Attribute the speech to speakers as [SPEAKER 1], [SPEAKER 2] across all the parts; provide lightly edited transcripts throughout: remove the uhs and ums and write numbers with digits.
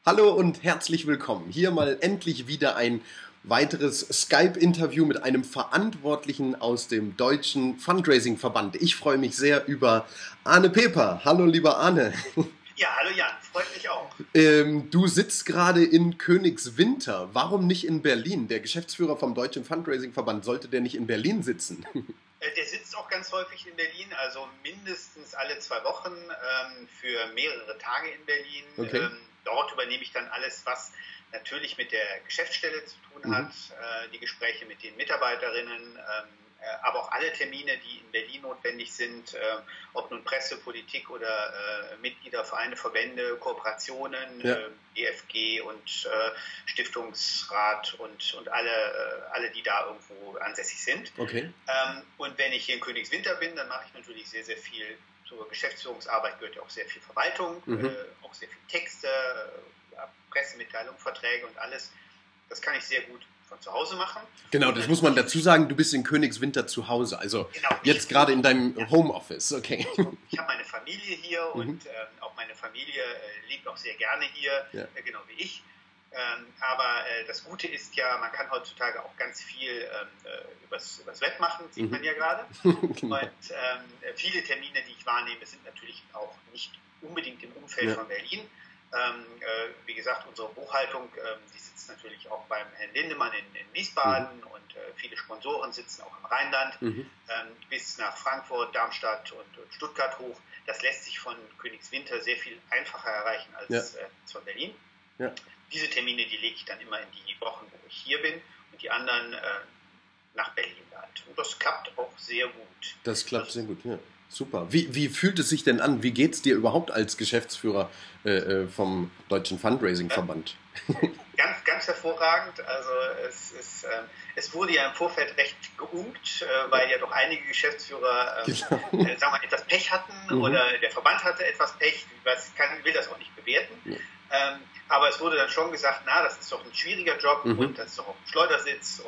[SPEAKER 1] Hallo und herzlich willkommen. Hier mal endlich wieder ein weiteres Skype-Interview mit einem Verantwortlichen aus dem Deutschen Fundraising-Verband. Ich freue mich sehr über Arne Peper. Hallo, lieber Arne.
[SPEAKER 2] Ja, hallo Jan, freut mich auch.
[SPEAKER 1] Du sitzt gerade in Königswinter. Warum nicht in Berlin? Der Geschäftsführer vom Deutschen Fundraising-Verband, sollte der nicht in Berlin sitzen?
[SPEAKER 2] Der sitzt auch ganz häufig in Berlin, also mindestens alle 2 Wochen für mehrere Tage in Berlin.
[SPEAKER 1] Okay.
[SPEAKER 2] Dort übernehme ich dann alles, was natürlich mit der Geschäftsstelle zu tun hat, die Gespräche mit den Mitarbeiterinnen, aber auch alle Termine, die in Berlin notwendig sind, ob nun Presse, Politik oder Mitglieder, Vereine, Verbände, Kooperationen, DFG und Stiftungsrat und alle, die da irgendwo ansässig sind.
[SPEAKER 1] Okay.
[SPEAKER 2] Und wenn ich hier in Königswinter bin, dann mache ich natürlich sehr, sehr viel. Zur Geschäftsführungsarbeit gehört ja auch sehr viel Verwaltung, auch sehr viel Texte, Pressemitteilungen, Verträge und alles. Das kann ich sehr gut von zu Hause machen.
[SPEAKER 1] Genau, das muss man dazu sagen, du bist in Königswinter zu Hause, also
[SPEAKER 2] genau,
[SPEAKER 1] jetzt gerade in deinem Homeoffice, okay.
[SPEAKER 2] Ich habe meine Familie hier und auch meine Familie lebt auch sehr gerne hier, genau wie ich. Aber das Gute ist ja, man kann heutzutage auch ganz viel übers Web machen, sieht man ja gerade.
[SPEAKER 1] Genau.
[SPEAKER 2] Und viele Termine, die ich wahrnehme, sind natürlich auch nicht unbedingt im Umfeld von Berlin. Wie gesagt, unsere Buchhaltung, die sitzt natürlich auch beim Herrn Lindemann in Wiesbaden und viele Sponsoren sitzen auch im Rheinland bis nach Frankfurt, Darmstadt und Stuttgart hoch. Das lässt sich von Königswinter sehr viel einfacher erreichen als von Berlin. Ja. Diese Termine, die lege ich dann immer in die Wochen, wo ich hier bin und die anderen nach Berlin halt. Und das klappt auch sehr gut.
[SPEAKER 1] Das klappt sehr gut, ja. Super. Wie fühlt es sich denn an? Wie geht es dir überhaupt als Geschäftsführer vom Deutschen Fundraising-Verband?
[SPEAKER 2] Ganz, ganz hervorragend. Also es wurde ja im Vorfeld recht geunkt, weil ja doch einige Geschäftsführer sagen wir mal, etwas Pech hatten oder der Verband hatte etwas Pech. Ich will das auch nicht bewerten. Aber es wurde dann schon gesagt, das ist doch ein schwieriger Job und das ist doch auch ein Schleudersitz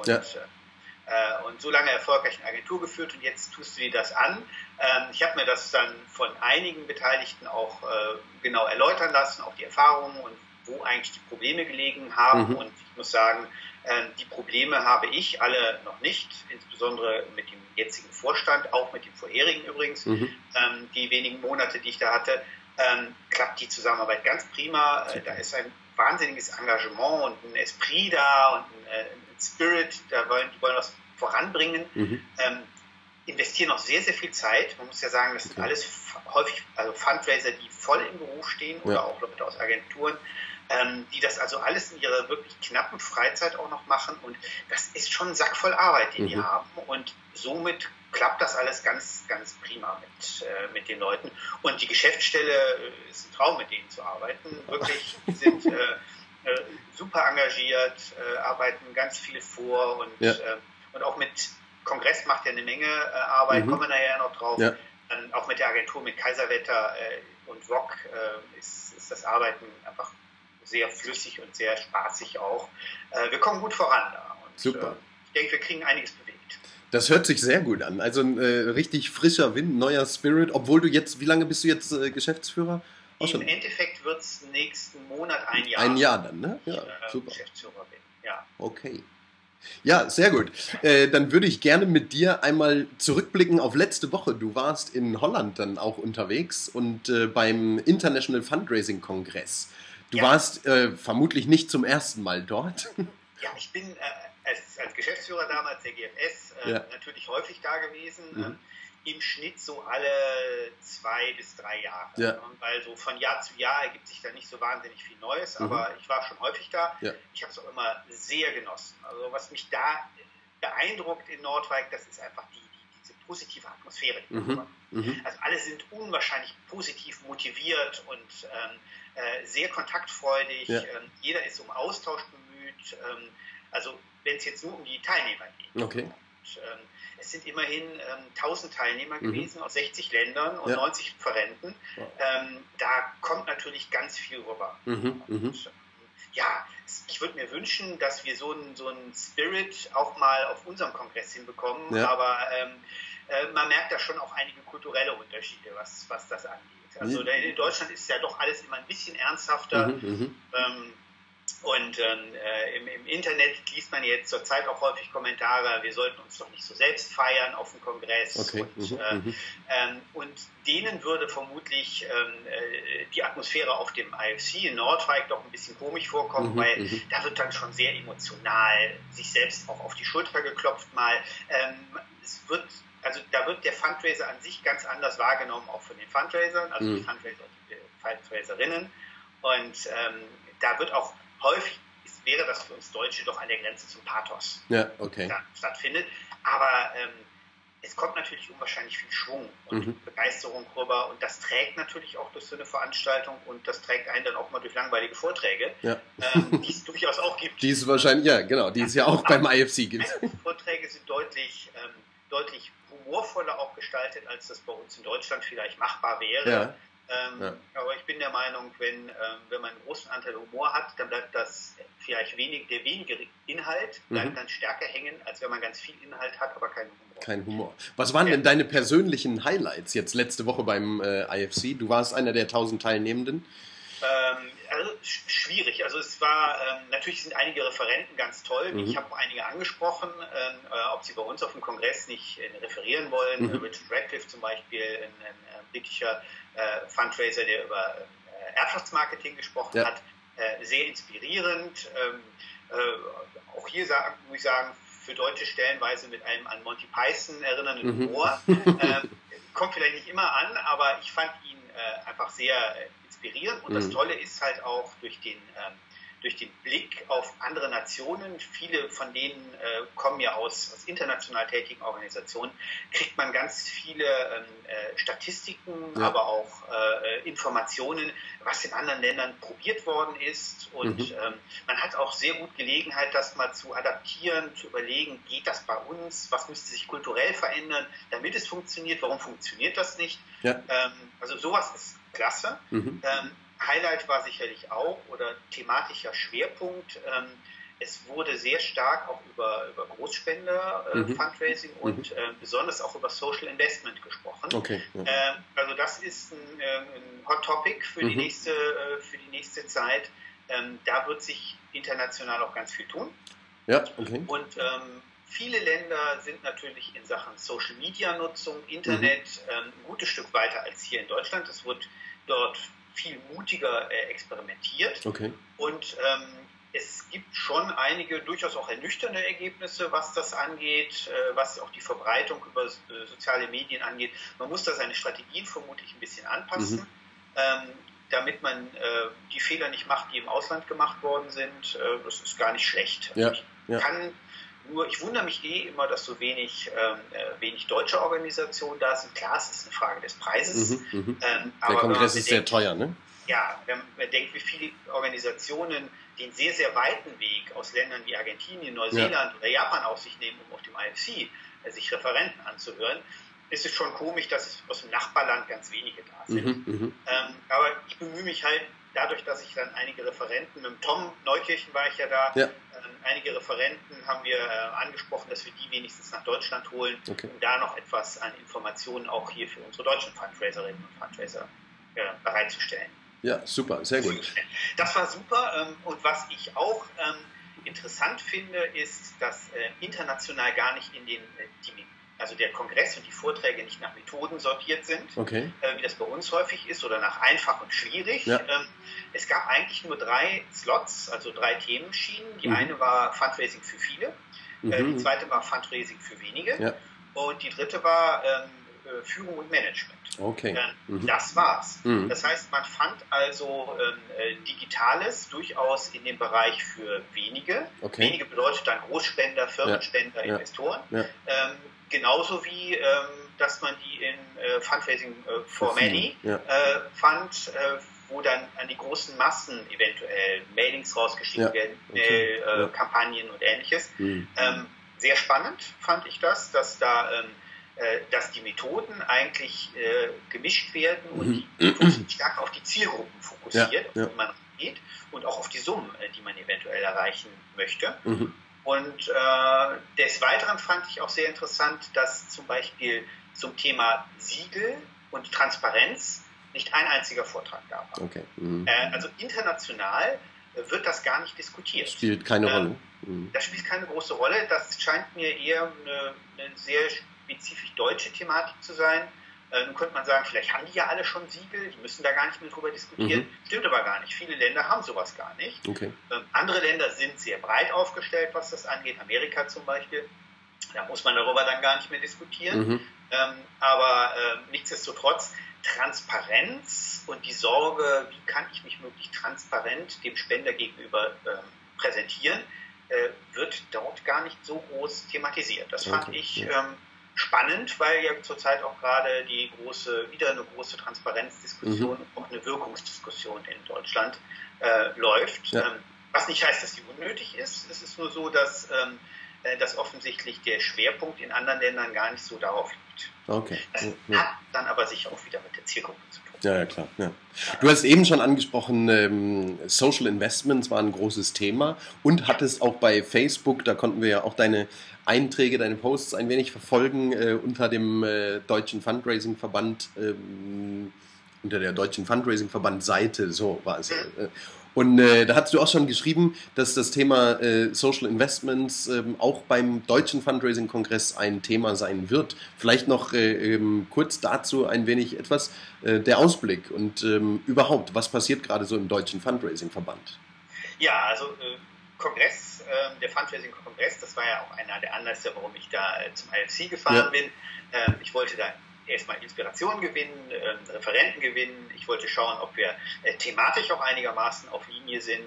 [SPEAKER 2] und so lange erfolgreich eine Agentur geführt und jetzt tust du dir das an. Ich habe mir das dann von einigen Beteiligten auch genau erläutern lassen, auch die Erfahrungen und wo eigentlich die Probleme gelegen haben. Und ich muss sagen, die Probleme habe ich alle noch nicht, insbesondere mit dem jetzigen Vorstand, auch mit dem vorherigen übrigens. Die wenigen Monate, die ich da hatte, klappt die Zusammenarbeit ganz prima. Da ist ein wahnsinniges Engagement und ein Esprit da und ein Spirit, die wollen was voranbringen, investieren auch sehr, sehr viel Zeit. Man muss ja sagen, das sind alles häufig Fundraiser, die voll im Beruf stehen oder auch Leute aus Agenturen, die das also alles in ihrer wirklich knappen Freizeit auch noch machen und das ist schon ein Sack voll Arbeit, den die haben und somit klappt das alles ganz, ganz prima mit den Leuten und die Geschäftsstelle ist ein Traum, mit denen zu arbeiten. Wirklich, die sind super engagiert, arbeiten ganz viel vor und auch mit Kongress macht ja eine Menge Arbeit, kommen wir nachher noch drauf. Ja. Auch mit der Agentur, mit Kaiserwetter und VOG ist das Arbeiten einfach sehr flüssig und sehr spaßig auch. Wir kommen gut voran da und
[SPEAKER 1] super.
[SPEAKER 2] Ich denke, wir kriegen einiges bewegt.
[SPEAKER 1] Das hört sich sehr gut an. Also ein richtig frischer Wind, neuer Spirit, obwohl du jetzt, wie lange bist du jetzt Geschäftsführer?
[SPEAKER 2] Im Endeffekt wird es nächsten Monat ein Jahr.
[SPEAKER 1] Ein Jahr dann, ne? Ja, super.
[SPEAKER 2] Geschäftsführer bin, ja.
[SPEAKER 1] Okay. Ja, sehr gut. Dann würde ich gerne mit dir einmal zurückblicken auf letzte Woche. Du warst in Holland dann auch unterwegs und beim International Fundraising Kongress. Du warst vermutlich nicht zum ersten Mal dort.
[SPEAKER 2] Ja, ich bin als Geschäftsführer damals der GFS natürlich häufig da gewesen. Im Schnitt so alle 2 bis 3 Jahre. Ja. Weil so von Jahr zu Jahr ergibt sich da nicht so wahnsinnig viel Neues, aber ich war schon häufig da. Ja. Ich habe es auch immer sehr genossen. Also was mich da beeindruckt in Nordwijk, das ist einfach diese positive Atmosphäre. Also alle sind unwahrscheinlich positiv motiviert und sehr kontaktfreudig. Ja. Jeder ist um Austausch bemüht. Also wenn es jetzt nur um die Teilnehmer geht.
[SPEAKER 1] Okay.
[SPEAKER 2] Und, es sind immerhin 1000 Teilnehmer gewesen aus 60 Ländern und 90 Referenten. Da kommt natürlich ganz viel rüber. Und, ich würde mir wünschen, dass wir so einen Spirit auch mal auf unserem Kongress hinbekommen. Aber man merkt da schon auch einige kulturelle Unterschiede, was das angeht. Also in Deutschland ist ja doch alles immer ein bisschen ernsthafter. Und im Internet liest man jetzt zurzeit auch häufig Kommentare, wir sollten uns doch nicht so selbst feiern auf dem Kongress.
[SPEAKER 1] Okay.
[SPEAKER 2] Und denen würde vermutlich die Atmosphäre auf dem IFC in Nordwijk doch ein bisschen komisch vorkommen, weil da wird dann schon sehr emotional sich selbst auch auf die Schulter geklopft mal. Da wird der Fundraiser an sich ganz anders wahrgenommen, auch von den Fundraisern, also die Fundraiser und die Fundraiserinnen. Und da wird auch häufig, wäre das für uns Deutsche doch an der Grenze zum Pathos stattfindet. Aber es kommt natürlich unwahrscheinlich viel Schwung und Begeisterung rüber. Und das trägt natürlich auch durch so eine Veranstaltung und das trägt einen dann auch mal durch langweilige Vorträge, die es durchaus auch gibt.
[SPEAKER 1] Die es wahrscheinlich, die es ja auch beim IFC gibt.
[SPEAKER 2] Vorträge sind deutlich humorvoller auch gestaltet, als das bei uns in Deutschland vielleicht machbar wäre. Aber ich bin der Meinung, wenn man einen großen Anteil Humor hat, dann bleibt das der wenige Inhalt bleibt dann stärker hängen, als wenn man ganz viel Inhalt hat, aber keinen Humor.
[SPEAKER 1] Kein Humor. Was waren denn deine persönlichen Highlights jetzt letzte Woche beim IFC? Du warst einer der 1000 Teilnehmenden.
[SPEAKER 2] Also schwierig. Also es war, natürlich sind einige Referenten ganz toll. Ich habe auch einige angesprochen, ob sie bei uns auf dem Kongress nicht referieren wollen. Richard Radcliffe zum Beispiel, ein britischer Fundraiser, der über Erbschaftsmarketing gesprochen hat. Sehr inspirierend. Auch hier muss ich sagen, für Deutsche stellenweise mit einem an Monty Python erinnernden Humor. Kommt vielleicht nicht immer an, aber ich fand ihn einfach sehr inspirierend. Und das Tolle ist halt auch durch den Blick auf andere Nationen, viele von denen kommen ja aus international tätigen Organisationen, kriegt man ganz viele Statistiken, aber auch Informationen, was in anderen Ländern probiert worden ist. Und man hat auch sehr gut Gelegenheit, das mal zu adaptieren, zu überlegen, geht das bei uns, was müsste sich kulturell verändern, damit es funktioniert, warum funktioniert das nicht. Also sowas ist klasse. Highlight war sicherlich auch, oder thematischer Schwerpunkt, es wurde sehr stark auch über Großspender, Fundraising und besonders auch über Social Investment gesprochen. Also das ist ein Hot Topic für die nächste Zeit. Da wird sich international auch ganz viel tun. Und viele Länder sind natürlich in Sachen Social Media Nutzung, Internet ein gutes Stück weiter als hier in Deutschland. Es wird dort viel mutiger experimentiert und es gibt schon einige durchaus auch ernüchternde Ergebnisse, was das angeht, was auch die Verbreitung über soziale Medien angeht. Man muss da seine Strategien vermutlich ein bisschen anpassen, damit man die Fehler nicht macht, die im Ausland gemacht worden sind. Das ist gar nicht schlecht. Ich wundere mich immer, dass so wenig deutsche Organisationen da sind. Klar, es ist eine Frage des Preises.
[SPEAKER 1] Der Kongress ist sehr teuer, ne?
[SPEAKER 2] Ja, wenn man denkt, wie viele Organisationen den sehr, sehr weiten Weg aus Ländern wie Argentinien, Neuseeland oder Japan auf sich nehmen, um auf dem IFC sich Referenten anzuhören, ist es schon komisch, dass aus dem Nachbarland ganz wenige da sind. Aber ich bemühe mich halt, dadurch, dass ich dann einige Referenten, mit dem Tom Neukirchen war ich ja da, einige Referenten haben wir angesprochen, dass wir die wenigstens nach Deutschland holen, um da noch etwas an Informationen auch hier für unsere deutschen Fundraiserinnen und Fundraiser bereitzustellen. Ja, super, sehr gut. Das war super und was ich auch interessant finde, ist, dass international gar nicht in den also der Kongress und die Vorträge nicht nach Methoden sortiert sind, wie das bei uns häufig ist, oder nach einfach und schwierig. Es gab eigentlich nur 3 Slots, also 3 Themenschienen. Die eine war Fundraising für viele, die zweite war Fundraising für wenige und die dritte war Führung und Management. Das war's. Das heißt, man fand also Digitales durchaus in dem Bereich für wenige. Wenige bedeutet dann Großspender, Firmenspender, Investoren. Genauso wie, dass man die in Fundraising for Many fand, wo dann an die großen Massen eventuell Mailings rausgeschickt werden, Kampagnen und Ähnliches. Sehr spannend fand ich das, dass dass die Methoden eigentlich gemischt werden und die Methoden stark auf die Zielgruppen fokussiert, auf die man geht, und auch auf die Summen, die man eventuell erreichen möchte. Und des Weiteren fand ich auch sehr interessant, dass zum Beispiel zum Thema Siegel und Transparenz nicht ein einziger Vortrag da war.
[SPEAKER 1] Okay.
[SPEAKER 2] Also international wird das gar nicht diskutiert.
[SPEAKER 1] Spielt keine Rolle.
[SPEAKER 2] Das spielt keine große Rolle. Das scheint mir eher eine sehr spezifisch deutsche Thematik zu sein. Nun könnte man sagen, vielleicht haben die ja alle schon Siegel, die müssen da gar nicht mehr drüber diskutieren. Stimmt aber gar nicht. Viele Länder haben sowas gar nicht.
[SPEAKER 1] Okay.
[SPEAKER 2] Andere Länder sind sehr breit aufgestellt, was das angeht. Amerika zum Beispiel. Da muss man darüber dann gar nicht mehr diskutieren. Aber nichtsdestotrotz, Transparenz und die Sorge, wie kann ich mich möglichst transparent dem Spender gegenüber präsentieren, wird dort gar nicht so groß thematisiert. Das fand ich spannend, weil ja zurzeit auch gerade wieder eine große Transparenzdiskussion, auch eine Wirkungsdiskussion in Deutschland läuft. Ja. Was nicht heißt, dass die unnötig ist. Es ist nur so, dass offensichtlich der Schwerpunkt in anderen Ländern gar nicht so darauf liegt.
[SPEAKER 1] Okay.
[SPEAKER 2] Das hat dann aber sicher auch wieder mit der Zielgruppe zu tun.
[SPEAKER 1] Ja, klar. Ja. Du hast eben schon angesprochen, Social Investments war ein großes Thema und hattest auch bei Facebook, da konnten wir ja auch deine Einträge, deine Posts ein wenig verfolgen unter dem Deutschen Fundraising-Verband, unter der Deutschen Fundraising-Verband-Seite, so war es. Und da hast du auch schon geschrieben, dass das Thema Social Investments auch beim Deutschen Fundraising-Kongress ein Thema sein wird. Vielleicht noch kurz dazu ein wenig etwas, der Ausblick und überhaupt, was passiert gerade so im Deutschen Fundraising-Verband?
[SPEAKER 2] Ja, also Kongress, der Fundraising-Kongress, das war ja auch einer der Anlässe, warum ich da zum IFC gefahren bin. Ich wollte da erstmal Inspiration gewinnen, Referenten gewinnen. Ich wollte schauen, ob wir thematisch auch einigermaßen auf Linie sind.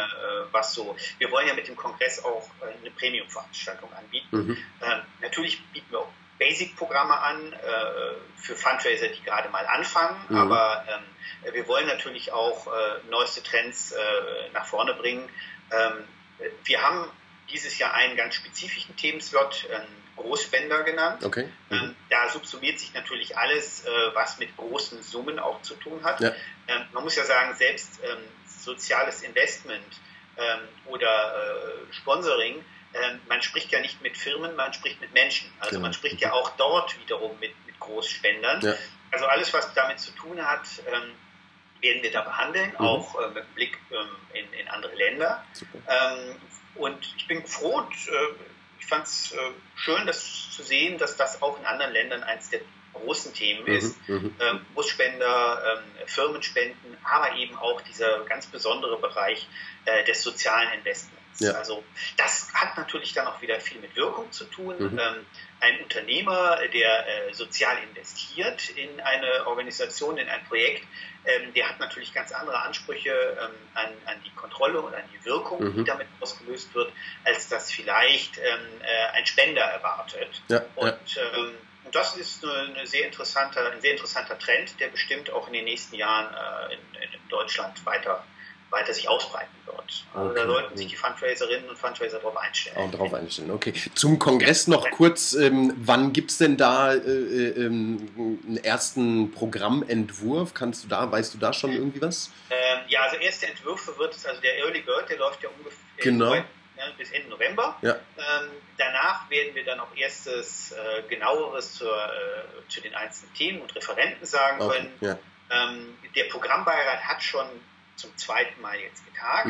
[SPEAKER 2] Wir wollen ja mit dem Kongress auch eine Premium-Veranstaltung anbieten. Natürlich bieten wir auch Basic-Programme an für Fundraiser, die gerade mal anfangen, aber wir wollen natürlich auch neueste Trends nach vorne bringen. Wir haben dieses Jahr einen ganz spezifischen Themenslot, Großspender genannt.
[SPEAKER 1] Okay.
[SPEAKER 2] Da subsumiert sich natürlich alles, was mit großen Summen auch zu tun hat.
[SPEAKER 1] Ja.
[SPEAKER 2] Man muss ja sagen, selbst soziales Investment oder Sponsoring, man spricht ja nicht mit Firmen, man spricht mit Menschen. Also man spricht ja auch dort wiederum mit Großspendern. Ja. Also alles, was damit zu tun hat, werden wir da behandeln, auch mit Blick in andere Länder. Und ich bin froh, ich fand es schön, das zu sehen, dass das auch in anderen Ländern eines der großen Themen ist. Großspender, Firmenspenden, aber eben auch dieser ganz besondere Bereich des sozialen Investments. Ja. Also das hat natürlich dann auch wieder viel mit Wirkung zu tun. Ein Unternehmer, der sozial investiert in eine Organisation, in ein Projekt, der hat natürlich ganz andere Ansprüche an die Kontrolle und an die Wirkung, die damit ausgelöst wird, als das vielleicht ein Spender erwartet. Ja, und das ist ein sehr interessanter Trend, der bestimmt auch in den nächsten Jahren in Deutschland weiter sich ausbreiten wird. Also da sollten sich die Fundraiserinnen und Fundraiser darauf einstellen.
[SPEAKER 1] Auch darauf einstellen, okay. Zum Kongress noch kurz, wann gibt es denn da einen ersten Programmentwurf? Weißt du da schon irgendwie was?
[SPEAKER 2] Ja, also erste Entwürfe wird es, also der Early Bird, der läuft ja ungefähr bis Ende November. Ja. Danach werden wir dann auch erstes genaueres zu den einzelnen Themen und Referenten sagen können. Ja. Der Programmbeirat hat schon zum zweiten Mal jetzt getagt.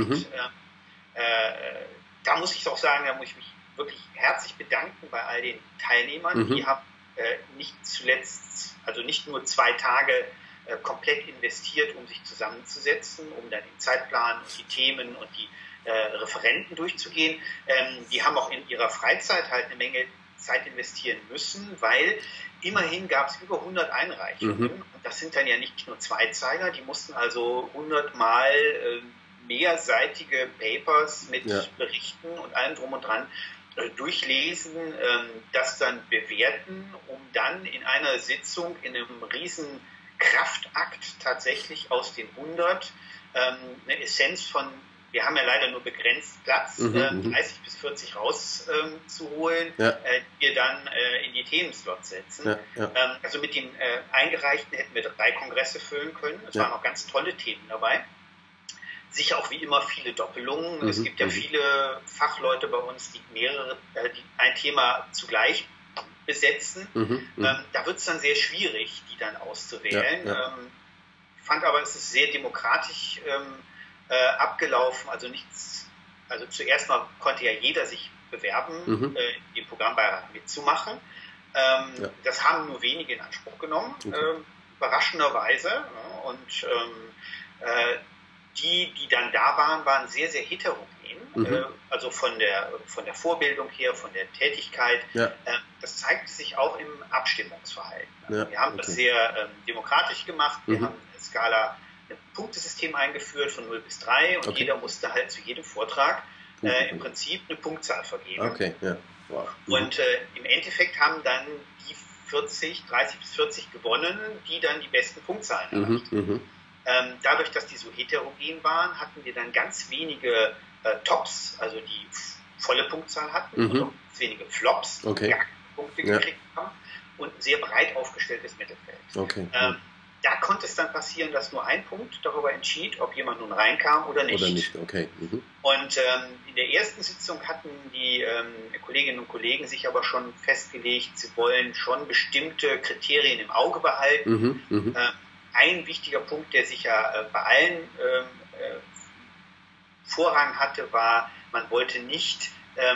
[SPEAKER 2] Da muss ich auch sagen, da muss ich mich wirklich herzlich bedanken bei all den Teilnehmern. Die haben nicht nur 2 Tage komplett investiert, um sich zusammenzusetzen, um dann den Zeitplan und die Themen und die Referenten durchzugehen. Die haben auch in ihrer Freizeit halt eine Menge Zeit investieren müssen, weil immerhin gab es über 100 Einreichungen. Und das sind dann ja nicht nur Zweizeiler, die mussten also 100 Mal mehrseitige Papers mit Berichten und allem drum und dran durchlesen, das dann bewerten, um dann in einer Sitzung, in einem riesen Kraftakt tatsächlich aus den 100 eine Essenz von, wir haben ja leider nur begrenzt Platz, 30 bis 40 rauszuholen, die wir dann in die Themenslots setzen. Also mit den Eingereichten hätten wir 3 Kongresse füllen können. Es waren auch ganz tolle Themen dabei. Sicher auch wie immer viele Doppelungen. Es gibt ja viele Fachleute bei uns, die ein Thema zugleich besetzen. Da wird es dann sehr schwierig, die dann auszuwählen. fand aber, es ist sehr demokratisch abgelaufen. Also zuerst mal konnte ja jeder sich bewerben, im Programmbeirat mitzumachen. Das haben nur wenige in Anspruch genommen, überraschenderweise. Ja, und die dann da waren, waren sehr, sehr heterogen. Also von der Vorbildung her, von der Tätigkeit. Ja. Das zeigte sich auch im Abstimmungsverhalten. Ja, wir haben das sehr demokratisch gemacht. Wir haben eine Skala, ein Punktesystem eingeführt von 0 bis 3 und jeder musste halt zu jedem Vortrag im Prinzip eine Punktzahl vergeben.
[SPEAKER 1] Okay. Ja. Wow.
[SPEAKER 2] Und im Endeffekt haben dann die 30 bis 40 gewonnen, die dann die besten Punktzahlen erreicht. Dadurch, dass die so heterogen waren, hatten wir dann ganz wenige Tops, also die volle Punktzahl hatten, und noch ganz wenige Flops, die gar keine Punkte gekriegt haben, und ein sehr breit aufgestelltes Mittelfeld. Da konnte es dann passieren, dass nur ein Punkt darüber entschied, ob jemand nun reinkam oder nicht. Und in der ersten Sitzung hatten die Kolleginnen und Kollegen sich aber schon festgelegt, sie wollen schon bestimmte Kriterien im Auge behalten. Ein wichtiger Punkt, der sich ja bei allen Vorrang hatte, war, man wollte nicht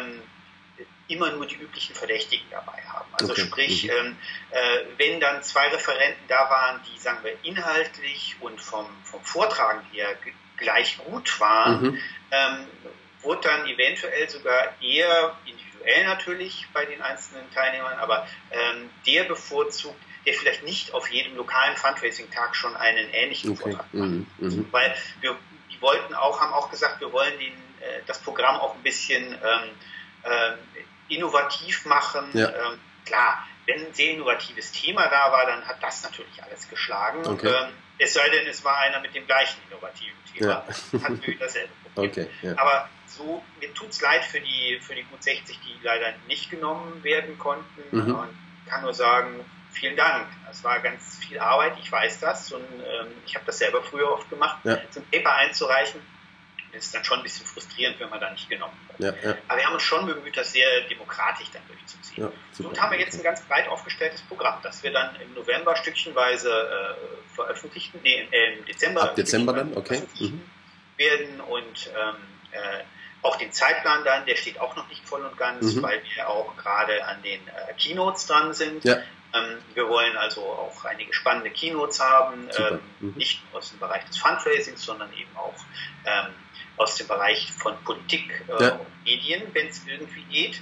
[SPEAKER 2] immer nur die üblichen Verdächtigen dabei haben. Also sprich, wenn dann 2 Referenten da waren, die, sagen wir, inhaltlich und vom Vortragen her gleich gut waren, wurde dann eventuell sogar eher individuell natürlich bei den einzelnen Teilnehmern, aber der bevorzugt, der vielleicht nicht auf jedem lokalen Fundraising-Tag schon einen ähnlichen Vortrag macht. Weil haben auch gesagt, wir wollen das Programm auch ein bisschen innovativ machen. Klar, wenn ein sehr innovatives Thema da war, dann hat das natürlich alles geschlagen. Es sei denn, es war einer mit dem gleichen innovativen Thema. Hatten wir dasselbe Problem. Aber so, mir tut es leid für die gut 60, die leider nicht genommen werden konnten. Und kann nur sagen, vielen Dank. Es war ganz viel Arbeit, ich weiß das. Und ich habe das selber früher oft gemacht, so ein Paper einzureichen. Das ist dann schon ein bisschen frustrierend, wenn man da nicht genommen wird. Aber wir haben uns schon bemüht, das sehr demokratisch dann durchzuziehen. Und haben wir jetzt ein ganz breit aufgestelltes Programm, das wir dann im November stückchenweise veröffentlichen, im Dezember.
[SPEAKER 1] Ab Dezember dann,
[SPEAKER 2] werden und auch den Zeitplan dann, der steht auch noch nicht voll und ganz, weil wir auch gerade an den Keynotes dran sind. Wir wollen also auch einige spannende Keynotes haben, nicht nur aus dem Bereich des Fundraisings, sondern eben auch aus dem Bereich von Politik und Medien, wenn es irgendwie geht.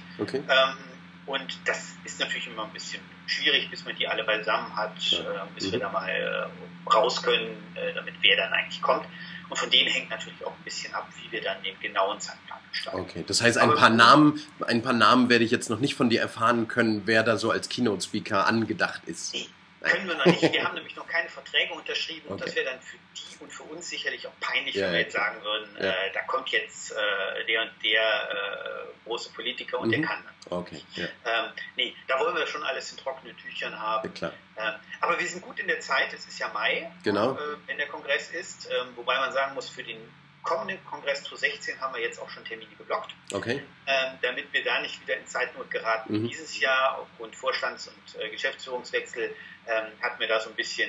[SPEAKER 2] Und das ist natürlich immer ein bisschen schwierig, bis man die alle beisammen hat, bis wir da mal raus können, damit wer dann eigentlich kommt. Und von denen hängt natürlich auch ein bisschen ab, wie wir dann den genauen Zeitplan gestalten.
[SPEAKER 1] Das heißt, ein paar Namen werde ich jetzt noch nicht von dir erfahren können, wer da so als Keynote-Speaker angedacht ist.
[SPEAKER 2] Nee, können wir noch nicht. Wir haben nämlich noch keine Verträge unterschrieben und das wäre dann für die und für uns sicherlich auch peinlich, wenn wir jetzt sagen würden, da kommt jetzt der und der große Politiker und der kann dann. Nee, da wollen wir schon alles in trockenen Tüchern haben. Aber wir sind gut in der Zeit, es ist ja Mai, wenn der Kongress ist, wobei man sagen muss, für den kommenden Kongress 2016 haben wir jetzt auch schon Termine geblockt, damit wir da nicht wieder in Zeitnot geraten. Dieses Jahr aufgrund Vorstands- und Geschäftsführungswechsel hatten wir da so ein bisschen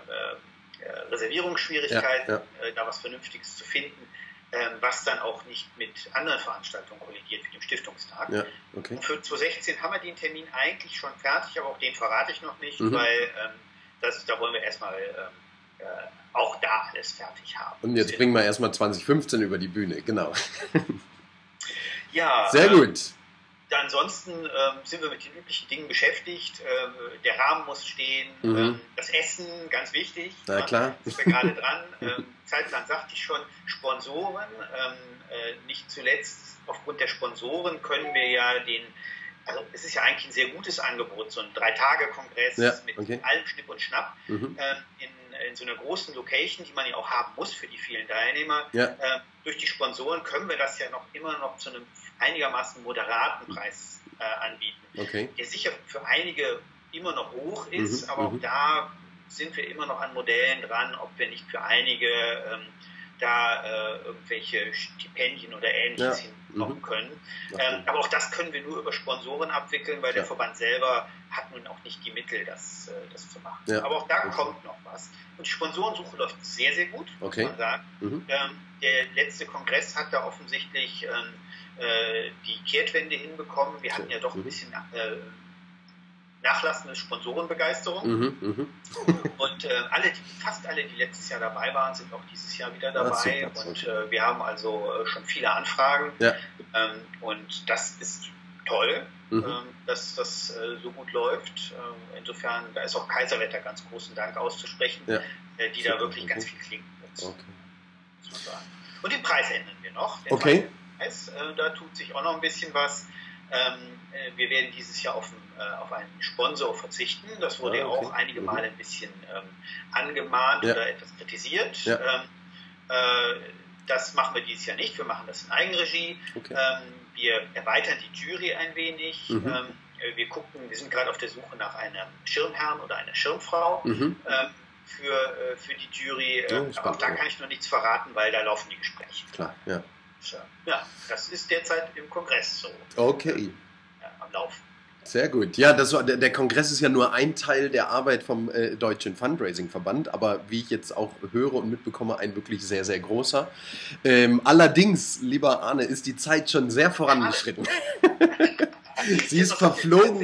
[SPEAKER 2] Reservierungsschwierigkeiten, da was Vernünftiges zu finden, was dann auch nicht mit anderen Veranstaltungen kollidiert, wie dem Stiftungstag. Und für 2016 haben wir den Termin eigentlich schon fertig, aber auch den verrate ich noch nicht, weil da wollen wir erstmal auch da alles fertig haben.
[SPEAKER 1] Und jetzt bringen wir erstmal 2015 über die Bühne, genau.
[SPEAKER 2] Ja,
[SPEAKER 1] sehr gut.
[SPEAKER 2] Ansonsten sind wir mit den üblichen Dingen beschäftigt. Der Rahmen muss stehen, das Essen, ganz wichtig.
[SPEAKER 1] Na klar.
[SPEAKER 2] Da sind wir gerade dran. Zeitplan sagte ich schon, Sponsoren. Nicht zuletzt aufgrund der Sponsoren können wir ja also es ist ja eigentlich ein sehr gutes Angebot, so ein 3-Tage-Kongress mit allem Schnipp und Schnapp in so einer großen Location, die man ja auch haben muss für die vielen Teilnehmer. Durch die Sponsoren können wir das ja immer noch zu einem einigermaßen moderaten Preis anbieten, der sicher für einige immer noch hoch ist, aber auch da sind wir immer noch an Modellen dran, ob wir nicht für einige da irgendwelche Stipendien oder Ähnliches hinbekommen können. Aber auch das können wir nur über Sponsoren abwickeln, weil der Verband selber hat nun auch nicht die Mittel, das zu machen. Ja. Aber auch da kommt noch was. Und die Sponsorensuche läuft sehr, sehr gut, muss man sagen. Der letzte Kongress hat da offensichtlich die Kehrtwende hinbekommen. Wir hatten ja doch ein bisschen nachlassende Sponsorenbegeisterung. Und fast alle, die letztes Jahr dabei waren, sind auch dieses Jahr wieder dabei. Und wir haben also schon viele Anfragen. Ja. Und das ist toll, dass das so gut läuft. Insofern, da ist auch Kaiserwetter ganz großen Dank auszusprechen, die da wirklich ganz viel klinken wird. Muss man sagen. Und den Preis ändern wir noch. Preis, da tut sich auch noch ein bisschen was. Wir werden dieses Jahr auf einen Sponsor verzichten. Das wurde ja auch einige Male ein bisschen angemahnt oder etwas kritisiert. Ja. Das machen wir dieses Jahr nicht. Wir machen das in Eigenregie. Wir erweitern die Jury ein wenig. Wir sind gerade auf der Suche nach einem Schirmherrn oder einer Schirmfrau für die Jury. Aber da kann ich noch nichts verraten, weil da laufen die Gespräche.
[SPEAKER 1] Klar, ja.
[SPEAKER 2] Ja, das ist derzeit im Kongress so.
[SPEAKER 1] Okay.
[SPEAKER 2] Am Laufen.
[SPEAKER 1] Sehr gut. Ja, der Kongress ist ja nur ein Teil der Arbeit vom Deutschen Fundraising-Verband, aber wie ich jetzt auch höre und mitbekomme, ein wirklich sehr, sehr großer. Allerdings, lieber Arne, ist die Zeit schon sehr vorangeschritten. Sie ist verflogen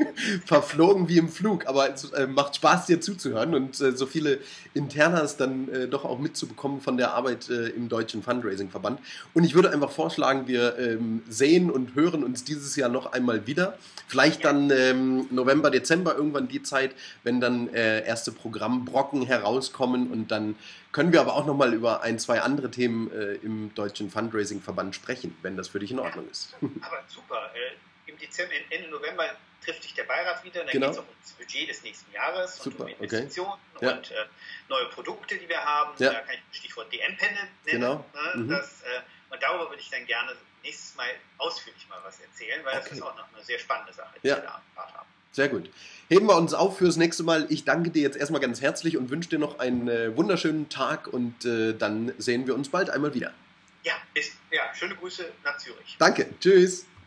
[SPEAKER 1] wie im Flug, aber es macht Spaß, dir zuzuhören und so viele Internas dann doch auch mitzubekommen von der Arbeit im Deutschen Fundraising-Verband. Und ich würde einfach vorschlagen, wir sehen und hören uns dieses Jahr noch einmal wieder. Vielleicht dann November, Dezember, irgendwann die Zeit, wenn dann erste Programmbrocken herauskommen, und dann können wir aber auch nochmal über ein, zwei andere Themen im Deutschen Fundraising-Verband sprechen, wenn das für dich in Ordnung ist.
[SPEAKER 2] Aber super. Im Dezember, Ende November trifft sich der Beirat wieder, dann geht es auch um das Budget des nächsten Jahres und um Investitionen und neue Produkte, die wir haben. Da kann ich Stichwort DM-Panel nennen. Und darüber würde ich dann gerne nächstes Mal ausführlich mal was erzählen, weil das ist auch noch eine sehr spannende Sache, die wir da am Start haben.
[SPEAKER 1] Sehr gut. Heben wir uns auf fürs nächste Mal. Ich danke dir jetzt erstmal ganz herzlich und wünsche dir noch einen wunderschönen Tag, und dann sehen wir uns bald einmal wieder.
[SPEAKER 2] Ja, schöne Grüße nach Zürich.
[SPEAKER 1] Danke. Tschüss.